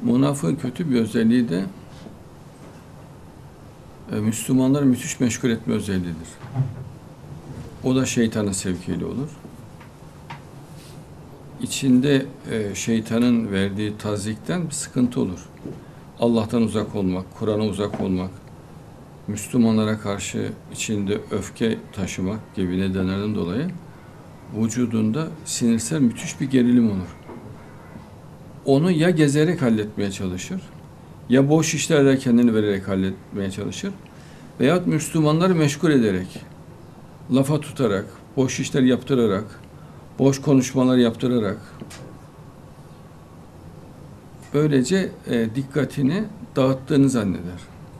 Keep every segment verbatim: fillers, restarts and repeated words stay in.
Münafığın kötü bir özelliği de e, Müslümanları müthiş meşgul etme özelliğidir. O da şeytanın sevkiyle olur. İçinde e, şeytanın verdiği tazikten bir sıkıntı olur. Allah'tan uzak olmak, Kur'an'a uzak olmak, Müslümanlara karşı içinde öfke taşımak gibi nedenlerden dolayı vücudunda sinirsel müthiş bir gerilim olur. Onu ya gezerek halletmeye çalışır, ya boş işlerle kendini vererek halletmeye çalışır, veyahut Müslümanları meşgul ederek, lafa tutarak, boş işler yaptırarak, boş konuşmalar yaptırarak, böylece e, dikkatini dağıttığını zanneder.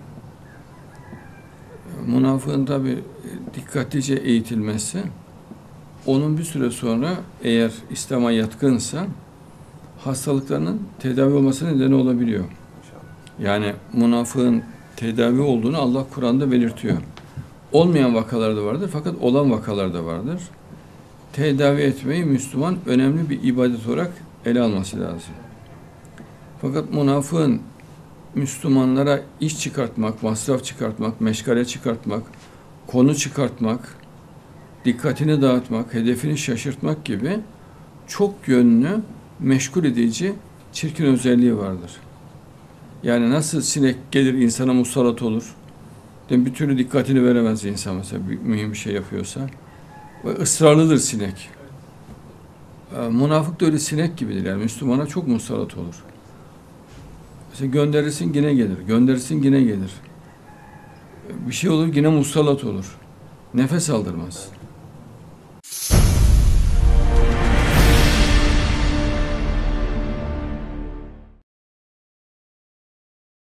Münafığın tabi dikkatlice eğitilmezse, onun bir süre sonra eğer İslam'a yatkınsa, hastalıklarının tedavi olmasına neden olabiliyor. Yani münafığın tedavi olduğunu Allah Kur'an'da belirtiyor. Olmayan vakalar da vardır fakat olan vakalar da vardır. Tedavi etmeyi Müslüman önemli bir ibadet olarak ele alması lazım. Fakat münafığın Müslümanlara iş çıkartmak, masraf çıkartmak, meşgale çıkartmak, konu çıkartmak, dikkatini dağıtmak, hedefini şaşırtmak gibi çok yönlü, meşgul edici, çirkin özelliği vardır. Yani nasıl sinek gelir insana musallat olur, bir türlü dikkatini veremez insan mesela bir, mühim bir şey yapıyorsa. Ve ısrarlıdır sinek. Münafık da öyle sinek gibidir yani Müslümana çok musallat olur. Mesela gönderirsin yine gelir, gönderirsin yine gelir. Bir şey olur yine musallat olur. Nefes aldırmaz.